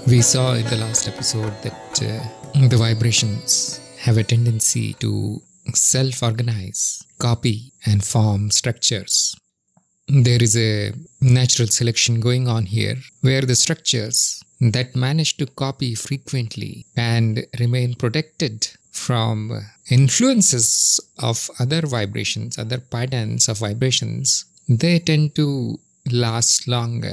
We saw in the last episode that the vibrations have a tendency to self-organize, copy, and form structures. There is a natural selection going on here where the structures that manage to copy frequently and remain protected from influences of other vibrations, other patterns of vibrations, they tend to last longer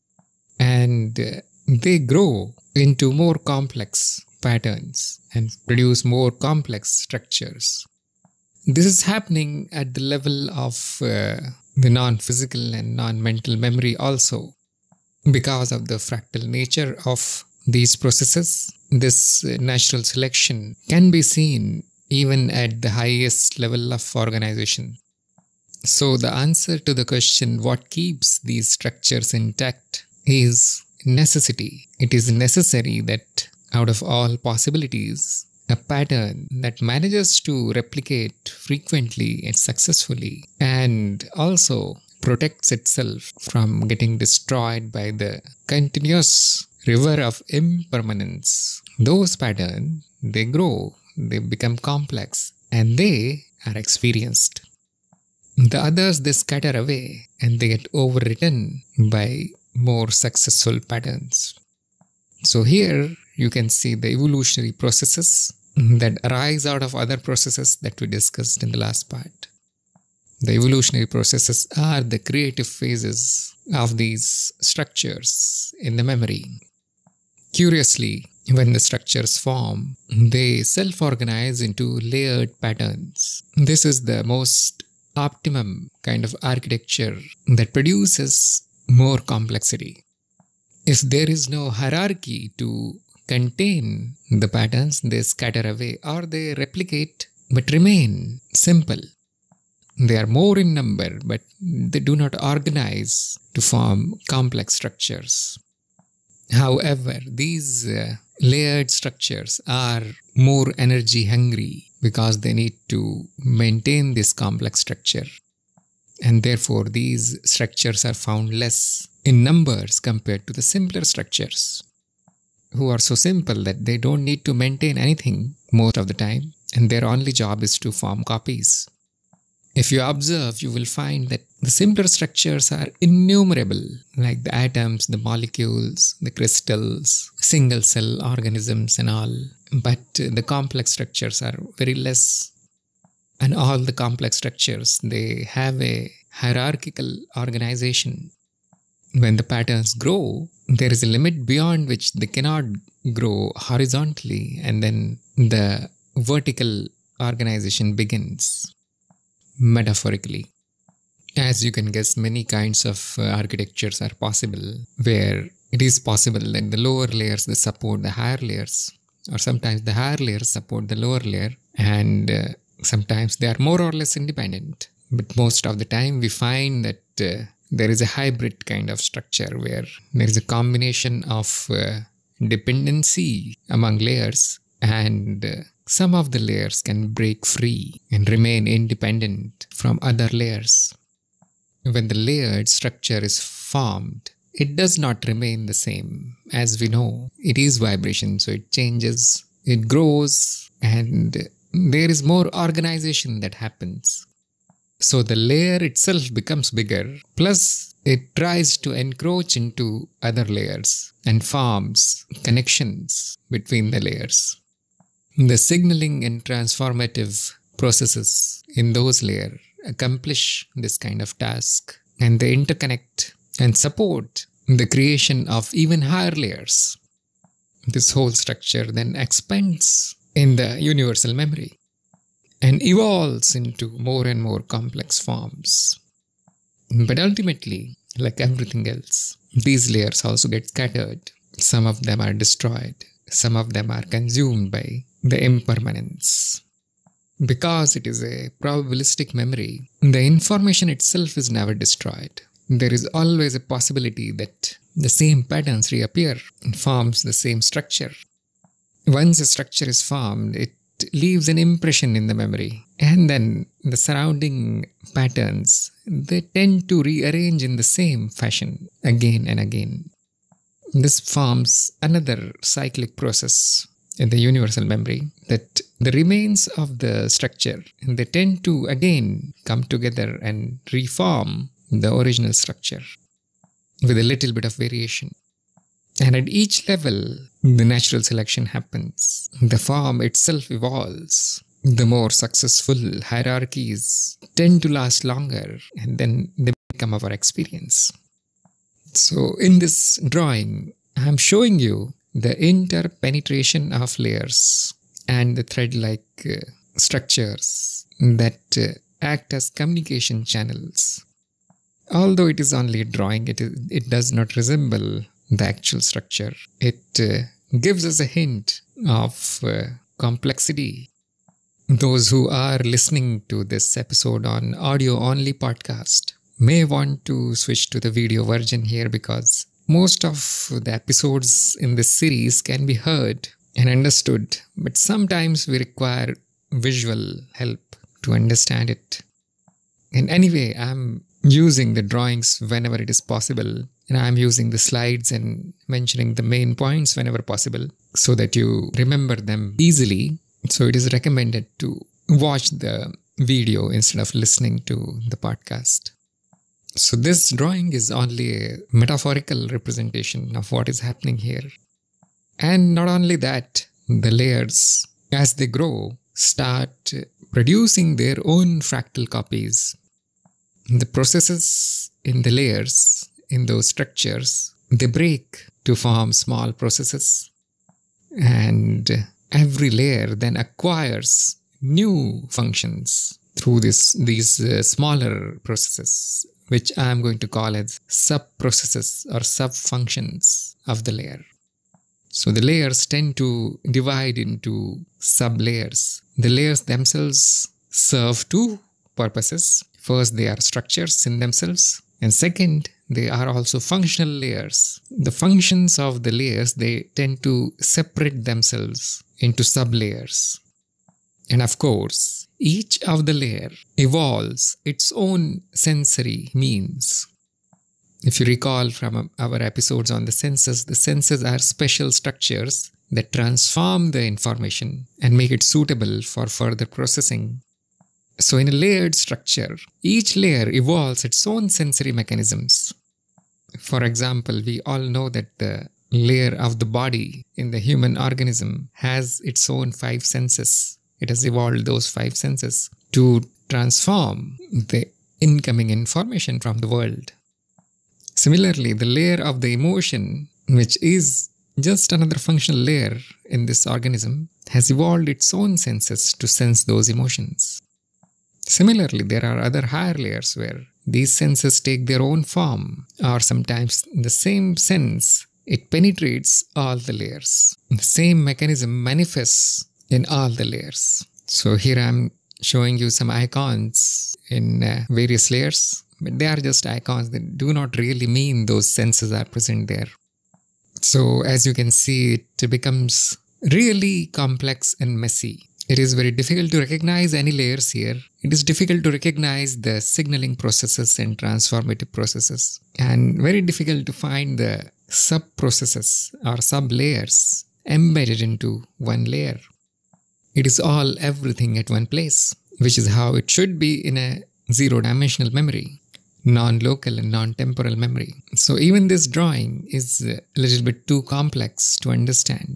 and they grow into more complex patterns and produce more complex structures. This is happening at the level of the non-physical and non-mental memory also. Because of the fractal nature of these processes, this natural selection can be seen even at the highest level of organization. So the answer to the question, what keeps these structures intact, is necessity. It is necessary that out of all possibilities, a pattern that manages to replicate frequently and successfully and also protects itself from getting destroyed by the continuous river of impermanence. Those patterns, they grow, they become complex, and they are experienced. The others, they scatter away and they get overwritten by more successful patterns. So here you can see the evolutionary processes that arise out of other processes that we discussed in the last part. The evolutionary processes are the creative phases of these structures in the memory. Curiously, when the structures form, they self-organize into layered patterns. This is the most optimum kind of architecture that produces more complexity. If there is no hierarchy to contain the patterns, they scatter away or they replicate but remain simple. They are more in number, but they do not organize to form complex structures. However, these layered structures are more energy hungry because they need to maintain this complex structure. And therefore, these structures are found less in numbers compared to the simpler structures, who are so simple that they don't need to maintain anything most of the time, and their only job is to form copies. If you observe, you will find that the simpler structures are innumerable, like the atoms, the molecules, the crystals, single cell organisms and all. But the complex structures are very less. And all the complex structures, they have a hierarchical organization. When the patterns grow, there is a limit beyond which they cannot grow horizontally, and then the vertical organization begins, metaphorically. As you can guess, many kinds of architectures are possible, where it is possible that the lower layers, they support the higher layers, or sometimes the higher layers support the lower layer, and sometimes they are more or less independent. But most of the time we find that there is a hybrid kind of structure where there is a combination of dependency among layers, and some of the layers can break free and remain independent from other layers. When the layered structure is formed, it does not remain the same. As we know, it is vibration, so it changes, it grows, and there is more organization that happens. So the layer itself becomes bigger, plus it tries to encroach into other layers and forms connections between the layers. The signaling and transformative processes in those layers accomplish this kind of task, and they interconnect and support the creation of even higher layers. This whole structure then expands in the universal memory and evolves into more and more complex forms. But ultimately, like everything else, these layers also get scattered. Some of them are destroyed. Some of them are consumed by the impermanence. Because it is a probabilistic memory, the information itself is never destroyed. There is always a possibility that the same patterns reappear and forms the same structure. Once a structure is formed, it leaves an impression in the memory, and then the surrounding patterns, they tend to rearrange in the same fashion again and again. This forms another cyclic process in the universal memory, that the remains of the structure, they tend to again come together and reform the original structure with a little bit of variation. And at each level, the natural selection happens. The form itself evolves. The more successful hierarchies tend to last longer, and then they become our experience. So in this drawing, I am showing you the interpenetration of layers and the thread-like structures that act as communication channels. Although it is only a drawing, it does not resemble the actual structure. It gives us a hint of complexity. Those who are listening to this episode on audio-only podcast may want to switch to the video version here, because most of the episodes in this series can be heard and understood, but sometimes we require visual help to understand it. And anyway, I'm using the drawings whenever it is possible, and I'm using the slides and mentioning the main points whenever possible so that you remember them easily. So it is recommended to watch the video instead of listening to the podcast. So this drawing is only a metaphorical representation of what is happening here. And not only that, the layers, as they grow, start producing their own fractal copies. The processes in the layers, in those structures, they break to form small processes. And every layer then acquires new functions through these smaller processes, which I am going to call as sub-processes or sub-functions of the layer. So the layers tend to divide into sub-layers. The layers themselves serve two purposes. First, they are structures in themselves. And second, they are also functional layers. The functions of the layers, they tend to separate themselves into sub-layers. And of course, each of the layer evolves its own sensory means. If you recall from our episodes on the senses are special structures that transform the information and make it suitable for further processing. So in a layered structure, each layer evolves its own sensory mechanisms. For example, we all know that the layer of the body in the human organism has its own 5 senses. It has evolved those 5 senses to transform the incoming information from the world. Similarly, the layer of the emotion, which is just another functional layer in this organism, has evolved its own senses to sense those emotions. Similarly, there are other higher layers where these senses take their own form, or sometimes the same sense, it penetrates all the layers. The same mechanism manifests in all the layers. So here I'm showing you some icons in various layers, but they are just icons. They do not really mean those senses are present there. So as you can see, it becomes really complex and messy. It is very difficult to recognize any layers here. It is difficult to recognize the signaling processes and transformative processes, and very difficult to find the sub-processes or sub-layers embedded into one layer. It is all everything at one place, which is how it should be in a zero-dimensional memory, non-local and non-temporal memory. So even this drawing is a little bit too complex to understand.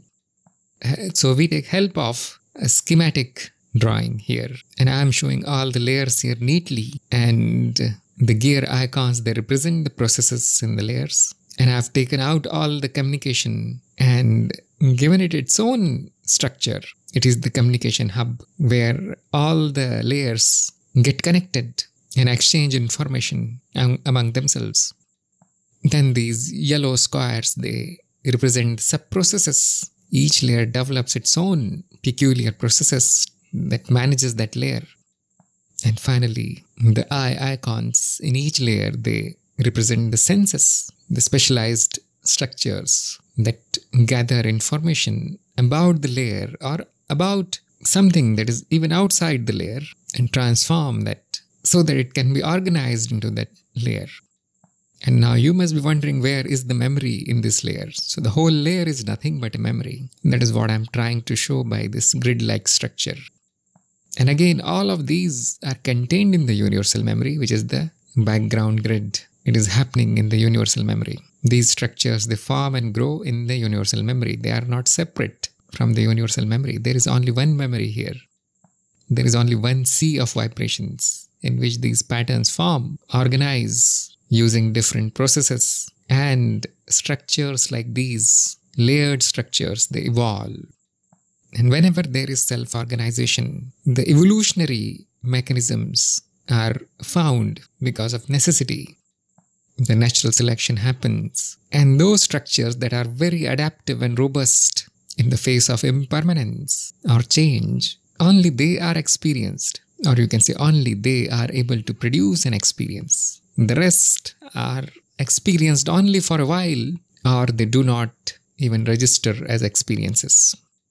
So we take help of a schematic drawing here, and I am showing all the layers here neatly, and the gear icons, they represent the processes in the layers, and I have taken out all the communication and given it its own structure. It is the communication hub where all the layers get connected and exchange information among themselves. Then these yellow squares, they represent sub-processes. Each layer develops its own peculiar processes that manages that layer. And finally, the eye icons in each layer, they represent the senses, the specialized structures that gather information about the layer or about something that is even outside the layer and transform that so that it can be organized into that layer. And now you must be wondering, where is the memory in this layer? So the whole layer is nothing but a memory. That is what I'm trying to show by this grid-like structure. And again, all of these are contained in the universal memory, which is the background grid. It is happening in the universal memory. These structures, they form and grow in the universal memory. They are not separate from the universal memory. There is only one memory here. There is only one sea of vibrations in which these patterns form, organize using different processes, and structures like these, layered structures, they evolve. And whenever there is self-organization, the evolutionary mechanisms are found because of necessity. The natural selection happens, and those structures that are very adaptive and robust in the face of impermanence or change, only they are experienced, or you can say only they are able to produce an experience. The rest are experienced only for a while, or they do not even register as experiences.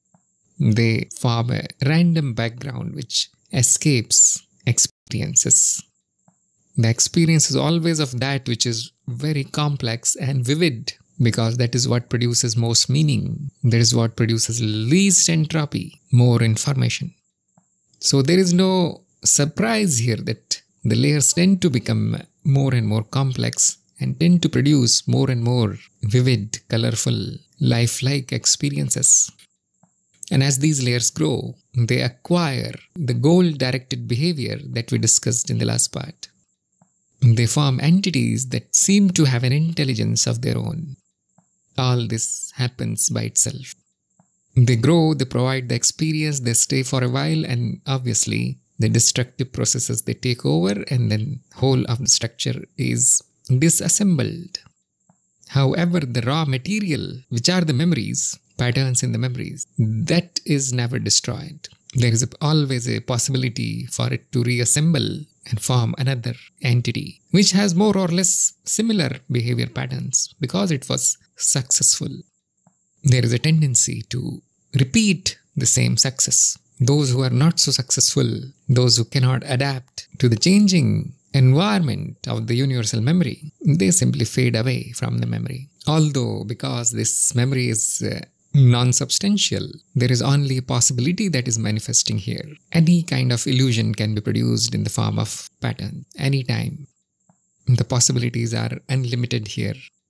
They form a random background which escapes experiences. The experience is always of that which is very complex and vivid, because that is what produces most meaning. That is what produces least entropy, more information. So there is no surprise here that the layers tend to become more and more complex and tend to produce more and more vivid, colorful, lifelike experiences. And as these layers grow, they acquire the goal-directed behavior that we discussed in the last part. They form entities that seem to have an intelligence of their own. All this happens by itself. They grow, they provide the experience, they stay for a while, and obviously the destructive processes, they take over, and then whole of the structure is disassembled. However, the raw material, which are the memories, patterns in the memories, that is never destroyed. There is always a possibility for it to reassemble and form another entity, which has more or less similar behavior patterns because it was successful. There is a tendency to repeat the same success. Those who are not so successful, those who cannot adapt to the changing environment of the universal memory, they simply fade away from the memory. Although, because this memory is non-substantial, there is only a possibility that is manifesting here. Any kind of illusion can be produced in the form of pattern, anytime. The possibilities are unlimited here.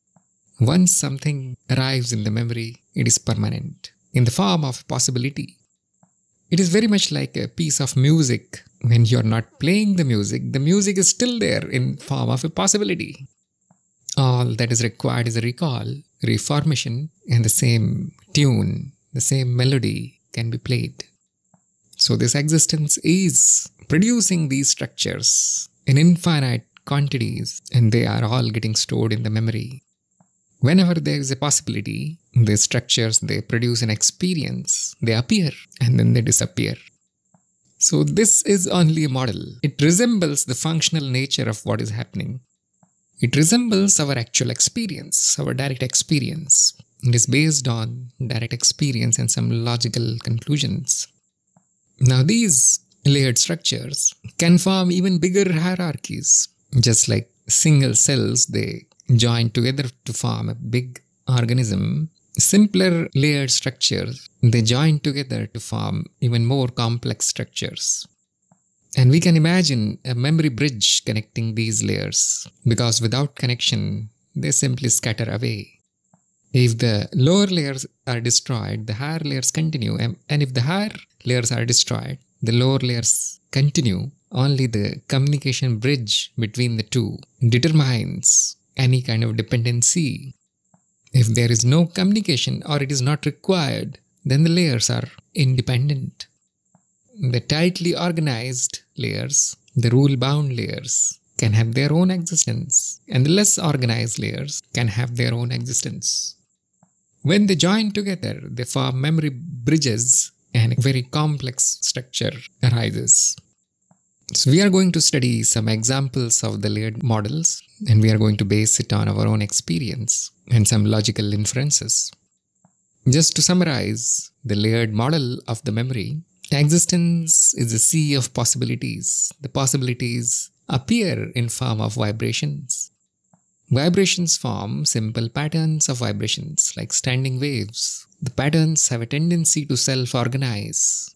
Once something arrives in the memory, it is permanent, in the form of possibility. It is very much like a piece of music. When you are not playing the music is still there in form of a possibility. All that is required is a recall, reformation, and the same tune, the same melody can be played. So this existence is producing these structures in infinite quantities, and they are all getting stored in the memory. Whenever there is a possibility, these structures, they produce an experience, they appear, and then they disappear. So this is only a model. It resembles the functional nature of what is happening. It resembles our actual experience, our direct experience. It is based on direct experience and some logical conclusions. Now these layered structures can form even bigger hierarchies. Just like single cells, they join together to form a big organism. Simpler layered structures, they join together to form even more complex structures. And we can imagine a memory bridge connecting these layers, because without connection, they simply scatter away. If the lower layers are destroyed, the higher layers continue, and if the higher layers are destroyed, the lower layers continue. Only the communication bridge between the two determines any kind of dependency. If there is no communication or it is not required, then the layers are independent. The tightly organized layers, the rule-bound layers, can have their own existence, and the less organized layers can have their own existence. When they join together, they form memory bridges, and a very complex structure arises. So we are going to study some examples of the layered models, and we are going to base it on our own experience and some logical inferences. Just to summarize the layered model of the memory, existence is a sea of possibilities. The possibilities appear in form of vibrations. Vibrations form simple patterns of vibrations like standing waves. The patterns have a tendency to self-organize.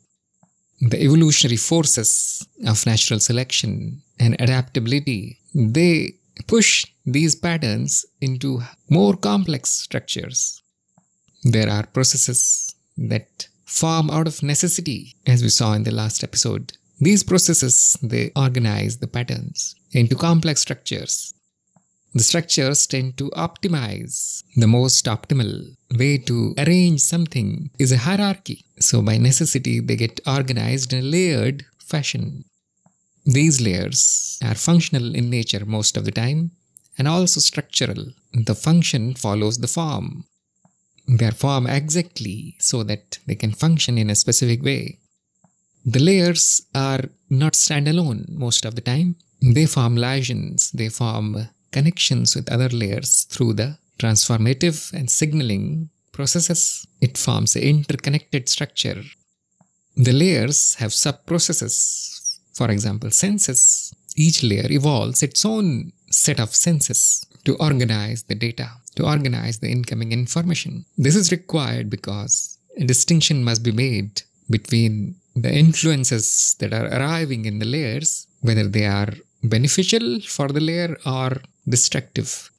The evolutionary forces of natural selection and adaptability, they push these patterns into more complex structures. There are processes that form out of necessity, as we saw in the last episode. These processes, they organize the patterns into complex structures. The structures tend to optimize. The most optimal way to arrange something is a hierarchy. So by necessity, they get organized in a layered fashion. These layers are functional in nature most of the time and also structural. The function follows the form. They are formed exactly so that they can function in a specific way. The layers are not standalone most of the time. They form liaisons. They form connections with other layers through the transformative and signaling processes. It forms an interconnected structure. The layers have sub-processes. For example, senses. Each layer evolves its own set of senses to organize the data, to organize the incoming information. This is required because a distinction must be made between the influences that are arriving in the layers, whether they are beneficial for the layer or destructive.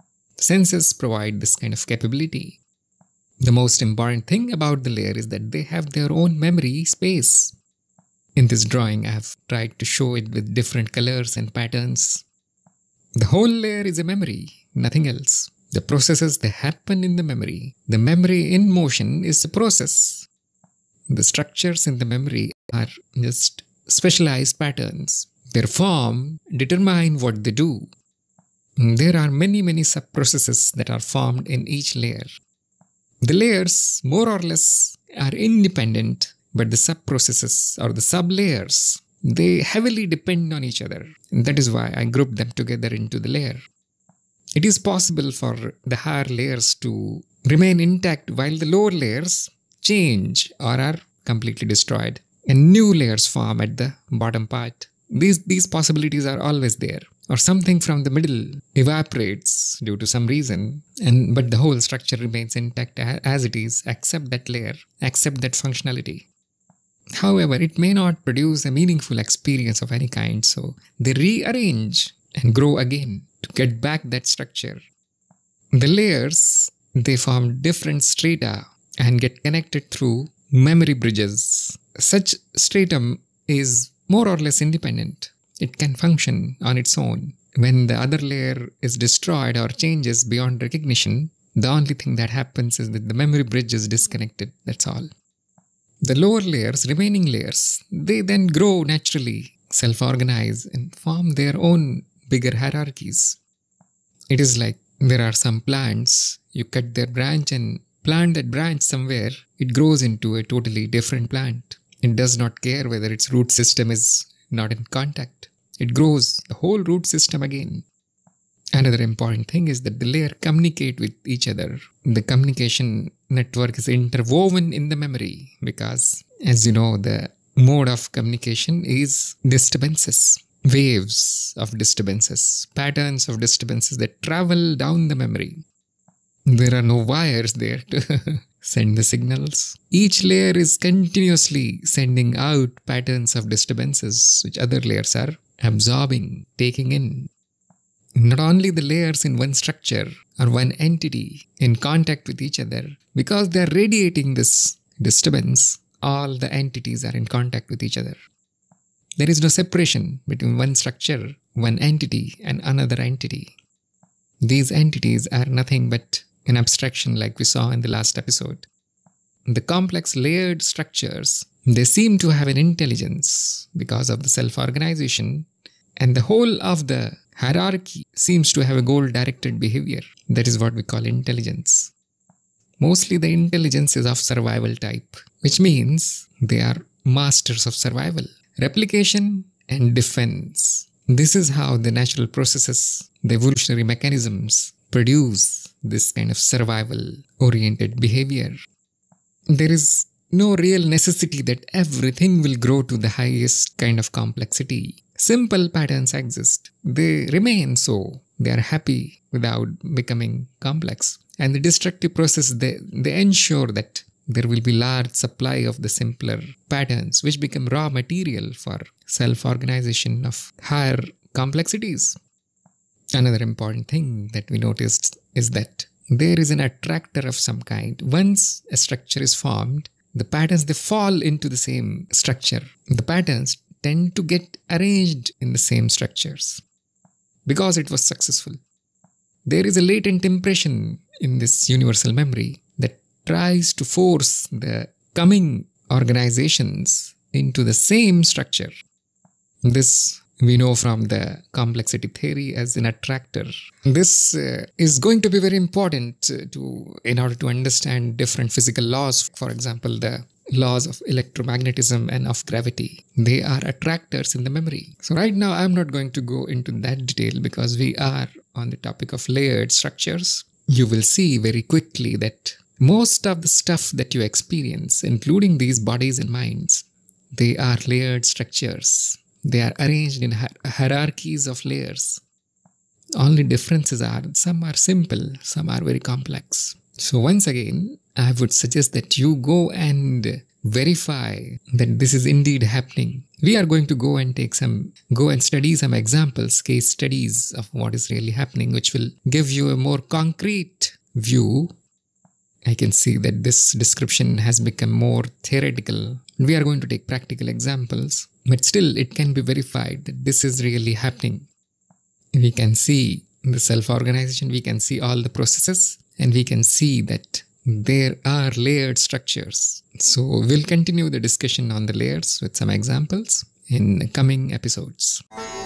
Senses provide this kind of capability. The most important thing about the layer is that they have their own memory space. In this drawing, I have tried to show it with different colors and patterns. The whole layer is a memory, nothing else. The processes, they happen in the memory. The memory in motion is a process. The structures in the memory are just specialized patterns. Their form determine what they do. There are many sub-processes that are formed in each layer. The layers more or less are independent, but the sub-processes or the sub-layers, they heavily depend on each other. And that is why I grouped them together into the layer. It is possible for the higher layers to remain intact while the lower layers change or are completely destroyed, and new layers form at the bottom part. These possibilities are always there, or something from the middle evaporates due to some reason, but the whole structure remains intact as it is, except that layer, except that functionality. However, it may not produce a meaningful experience of any kind, so they rearrange and grow again to get back that structure. The layers, they form different strata and get connected through memory bridges. Such stratum is more or less independent. It can function on its own. When the other layer is destroyed or changes beyond recognition, the only thing that happens is that the memory bridge is disconnected. That's all. The lower layers, remaining layers, they then grow naturally, self-organize and form their own bigger hierarchies. It is like there are some plants, you cut their branch and plant that branch somewhere, it grows into a totally different plant. It does not care whether its root system is not in contact. It grows the whole root system again. Another important thing is that the layers communicate with each other. The communication network is interwoven in the memory because, as you know, the mode of communication is disturbances, waves of disturbances, patterns of disturbances that travel down the memory. There are no wires there to send the signals. Each layer is continuously sending out patterns of disturbances which other layers are absorbing, taking in. Not only the layers in one structure or one entity in contact with each other, because they are radiating this disturbance, all the entities are in contact with each other. There is no separation between one structure, one entity and another entity. These entities are nothing but an abstraction like we saw in the last episode. The complex layered structures, they seem to have an intelligence because of the self-organization, and the whole of the hierarchy seems to have a goal-directed behavior. That is what we call intelligence. Mostly the intelligence is of survival type, which means they are masters of survival, replication and defense. This is how the natural processes, the evolutionary mechanisms produce this kind of survival-oriented behavior. There is no real necessity that everything will grow to the highest kind of complexity. Simple patterns exist. They remain so. They are happy without becoming complex. And the destructive process, they ensure that there will be large supply of the simpler patterns which become raw material for self-organization of higher complexities. Another important thing that we noticed is that there is an attractor of some kind. Once a structure is formed, the patterns, they fall into the same structure. The patterns tend to get arranged in the same structures because it was successful. There is a latent impression in this universal memory that tries to force the coming organizations into the same structure. This we know from the complexity theory as an attractor. This is going to be very important in order to understand different physical laws. For example, the laws of electromagnetism and of gravity. They are attractors in the memory. So right now I'm not going to go into that detail because we are on the topic of layered structures. You will see very quickly that most of the stuff that you experience, including these bodies and minds, they are layered structures. They are arranged in hierarchies of layers. Only differences are, some are simple, some are very complex. So once again, I would suggest that you go and verify that this is indeed happening. We are going to go and study some examples, case studies of what is really happening, which will give you a more concrete view. I can see that this description has become more theoretical. We are going to take practical examples, but still it can be verified that this is really happening. We can see the self-organization, we can see all the processes, and we can see that there are layered structures. So we'll continue the discussion on the layers with some examples in coming episodes.